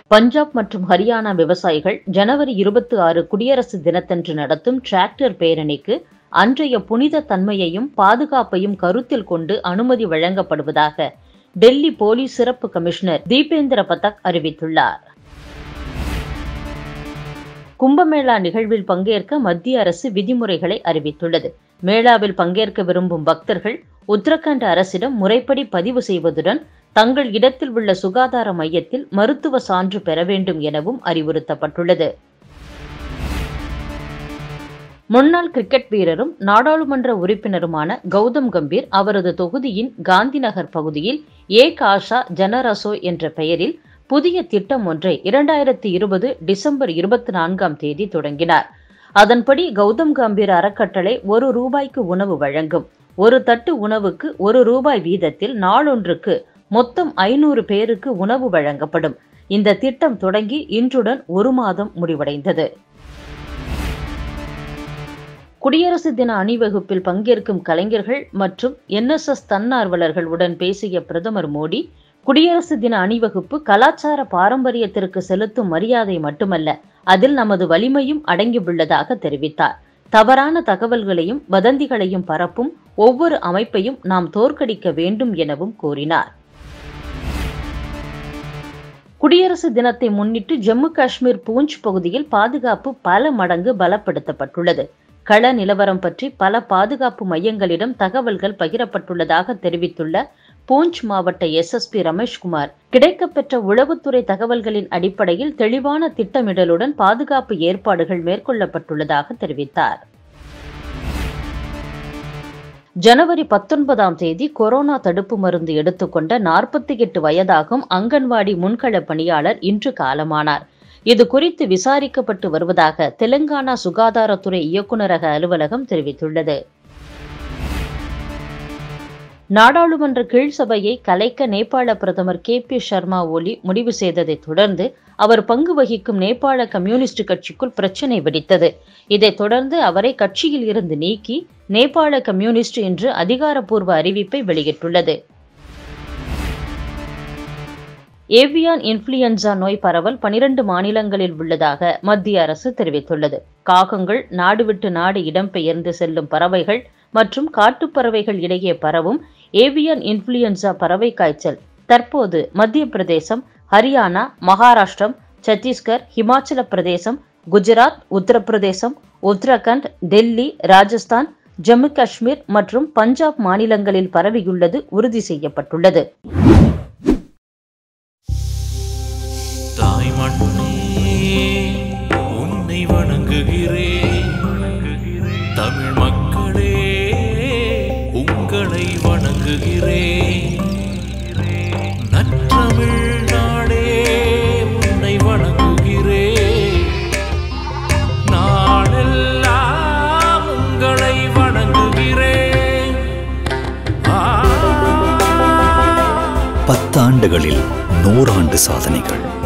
பஞ்சாப் மற்றும் ஹரியானா விவசாயிகள் ஜனவரி 26 குடியரசு தினத்தன்று நடத்தும் டிராக்டர் பேரணிக்கு அன்றைய புனித தன்மையையும் பாதுகாப்பையும் கருத்தில் கொண்டு அனுமதி வழங்கப்படுவதாக டெல்லி போலீஸ் சிறப்பு கமிஷனர் தீபேந்திர பதக் அறிவித்துள்ளார். கும்பமேளா நிகழ்வில் பங்கேற்க மத்திய அரசு விதிமுறைகளை அறிவித்துள்ளது. மேளாவில் பங்கேற்க விரும்பும் பக்தர்கள் உத்தரகண்ட் அரசிடம் முறைப்படி பதிவு செய்வதுடன் தங்கள் இடத்தில் உள்ள சுகாதார மையத்தில் மருத்துவ சான்று பெற வேண்டும் எனவும் அறிவுறுத்தப்பட்டுள்ளது. முன்னாள் கிரிக்கெட் வீரரும் நாடாளுமன்ற உறுப்பினருமான கௌதம் கம்பீர் அவரது தொகுதியின் காந்திநகர் பகுதியில் ஏக் ஆஷா ஜனரசோ என்ற பெயரில் புதிய திட்டம் ஒன்றை 2020 டிசம்பர் 24 தொடங்கினார். அதன்படி கௌதம் கம்பீர் அறக்கட்டளை ₹1 உணவு வழங்கும். ஒரு தட்டு உணவுக்கு ₹1 வீதத்தில் நாளொன்றுக்கு மொத்தம் 500 பேருக்கு உணவு வழங்கப்படும். இந்த திட்டம் தொடங்கி இன்றுடன் 1 மாதம் முடிவடைந்தது. குடியரசு தின அணிவகுப்பில் பங்கேற்கும் கலைஞர்கள் மற்றும் NSS தன்னார்வலர்கள் உடன் பேசிய பிரதமர் மோடி, குடியரசு தின அணிவகுப்பு கலாச்சார பாரம்பரியத்திற்கு செலுத்தும் மரியாதை மட்டுமல்ல, அதில் நமது வலிமையும் அடங்கியுள்ளதாக தெரிவித்தார். தவறான தகவல்களையும் வதந்திகளையும் பரப்பும் ஒவ்வொரு அமைப்பையும் நாம் தோற்கடிக்க வேண்டும் எனவும் கூறினார். குடியரசு தினத்தை முன்னிட்டு ஜம்மு காஷ்மீர் பூஞ்ச் பகுதியில் பாதுகாப்பு பல மடங்கு பலப்படுத்தப்பட்டுள்ளது. கள நிலவரம் பற்றி பல பாதுகாப்பு மையங்களிடம் தகவல்கள் பகிரப்பட்டுள்ளதாக தெரிவித்துள்ள பூஞ்ச் மாவட்ட SSP ரமேஷ்குமார், கிடைக்கப்பெற்ற உளவுத்துறை தகவல்களின் அடிப்படையில் தெளிவான திட்டமிடலுடன் பாதுகாப்பு ஏற்பாடுகள் மேற்கொள்ளப்பட்டுள்ளதாக தெரிவித்தார். ஜனவரி 19 கொரோனா தடுப்பு மருந்து எடுத்துக்கொண்ட 48 வயதாகும் அங்கன்வாடி முன்கள பணியாளர் இன்று காலமானார். இது குறித்து விசாரிக்கப்பட்டு வருவதாக தெலுங்கானா சுகாதாரத்துறை இயக்குநரக அலுவலகம் தெரிவித்துள்ளது. நாடாளுமன்ற கீழ் சபையை கலைக்க நேபாள பிரதமர் KP சர்மா ஒலி முடிவு செய்ததை தொடர்ந்து அவர் பங்கு வகிக்கும் நேபாள கம்யூனிஸ்ட் கட்சிக்குள் பிரச்சினை வெடித்தது. இதைத் தொடர்ந்து அவரை கட்சியில் இருந்து நீக்கி நேபாள கம்யூனிஸ்ட் இன்று அதிகாரப்பூர்வ அறிவிப்பை வெளியிட்டுள்ளது. ஏவியான் இன்ஃப்ளூயன்சா நோய் பரவல் 12 மாநிலங்களில் உள்ளதாக மத்திய அரசு தெரிவித்துள்ளது. காகங்கள், நாடு விட்டு நாடு இடம்பெயர்ந்து செல்லும் பறவைகள் மற்றும் காட்டுப்பறவைகள் இடையே பரவும் ஏவியான் இன்ஃப்ளூயன்சா பறவை காய்ச்சல் தற்போது மத்திய பிரதேசம், ஹரியானா, மகாராஷ்டிரம், சத்தீஸ்கர், ஹிமாச்சல பிரதேசம், குஜராத், உத்தரப்பிரதேசம், உத்தரகண்ட், டெல்லி, ராஜஸ்தான், ஜம்மு காஷ்மீர் மற்றும் பஞ்சாப் மாநிலங்களில் பரவியுள்ளது உறுதி செய்யப்பட்டுள்ளது. உன்னை வணங்குகிறேன், தமிழ் மக்களே உங்களை வணங்குகிறேன், நற்றமிழ் நாடே உன்னை வணங்குகிறேன், நாளெல்லாம் உங்களை வணங்குகிறேன். 10 ஆண்டுகளில் 100 ஆண்டு சாதனைகள்.